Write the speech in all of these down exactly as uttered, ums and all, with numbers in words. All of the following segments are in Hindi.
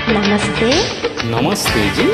नमस्ते। नमस्ते जी।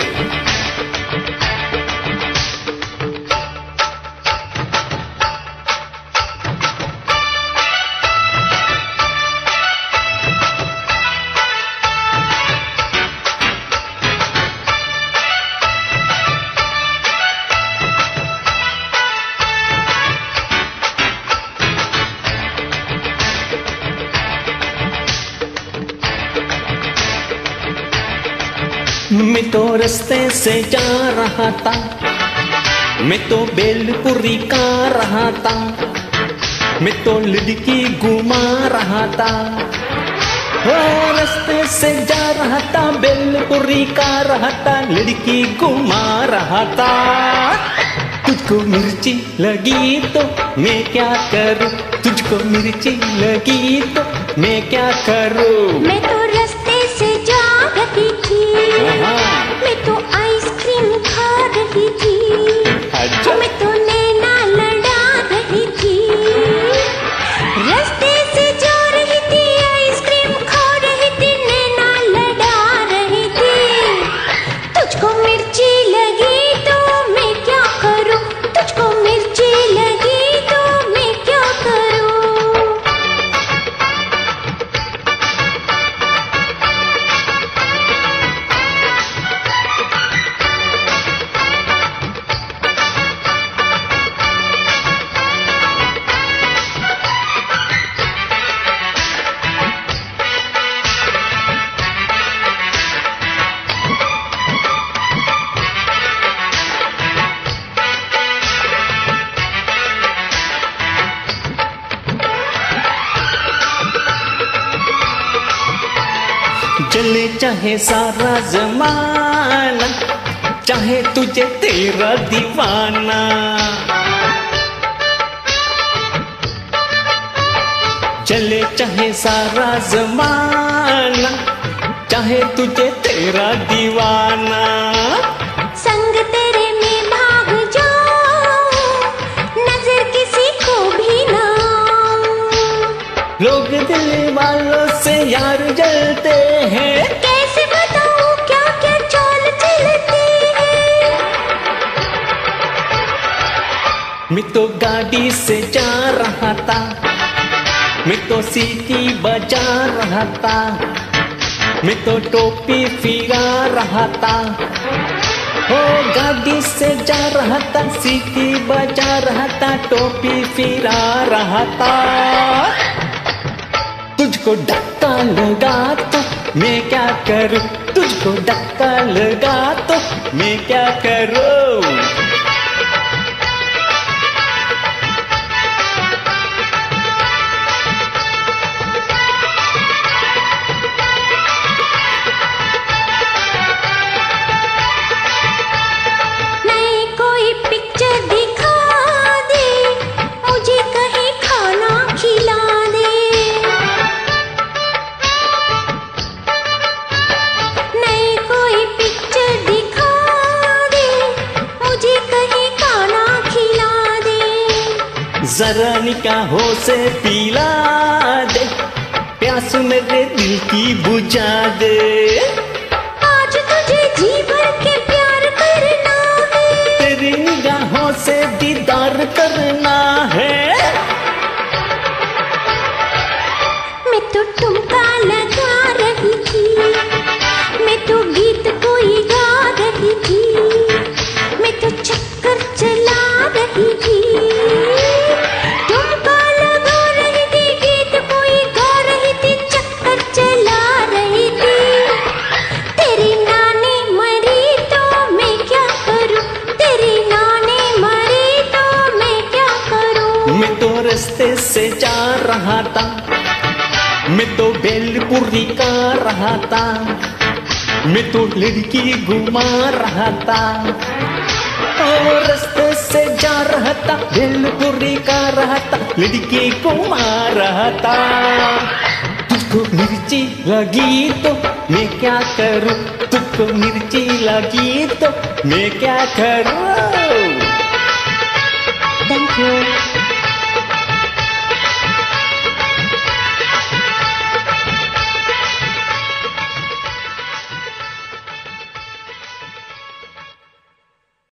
मैं तो रास्ते से जा रहा था, मैं तो बेलपुरी का रहा था, मैं तो लड़की घुमा रहा था। हो रास्ते से जा रहा था, बेलपुरी का रहा था, लड़की घुमा रहा था। तुझको मिर्ची लगी तो मैं क्या करूं, तुझको मिर्ची लगी तो मैं क्या करूं। मैं तो रास्ते से जा रही थी, मैं तो आइसक्रीम खा रही थी, अच्छा। मैं तो नैना लड़ा रही थी। रास्ते से जा रही थी, आइसक्रीम खा रही थी, नैना लड़ा रही थी। तुझको मिर्ची लगी तो मैं क्या करूं, तुझको मिर्ची लगी तो मैं क्या करूं। चले चाहे सारा जमाना, चाहे तुझे तेरा दीवाना। चले चाहे सारा जमाना, चाहे तुझे तेरा दीवाना। संग तेरे में भाग जाऊं, नजर किसी को भी ना। लोग दिल वालों से यार जलते हैं, कैसे बताऊं क्या क्या चाल चलती है। मैं तो गाड़ी से जा रहा था, मैं तो सीटी बजा रहा था, मैं तो टोपी फिरा रहा था। हो गाड़ी से जा रहा था, सीटी बजा रहा था, टोपी फिरा रहा था। तुझको धक्का लगा तो मैं क्या करूं, तुझको धक्का लगा तो मैं क्या करूं। नहीं कोई पिक्चर दिखा दे, मुझे कहीं खाना खिला दे। नहीं कोई पिक्चर दिखा दे, मुझे कहीं खाना खिला दे। जरा निगाहों से पिला दे, प्यास मेरे दिल की बुझा दे। आज तुझे जी भर के प्यार करना है, तेरी निगाहों से दीदार करना है। मैं तो ठुमका लगा रही थी, मैं तो गीत कोई गा रही थी, मैं तो चक्कर चला रही थी। ठुमका लगा रही थी, गीत कोई गा रही थी, चक्कर चला रही थी। तेरी नानी मरी तो मैं क्या करूं, तेरी नानी मरी तो मैं क्या करूं। मैं तो रास्ते से जा रहा था, मैं तो बेलपुरी का रहा था, मैं तो लड़की घुमा रहा था। और रास्ते से जा रहा था, बेलपुरी का रहा था, लड़की घुमा रहा था। तुझको मिर्ची लगी तो मैं क्या करूं, तुझको मिर्ची लगी तो मैं क्या करूं। Thank you.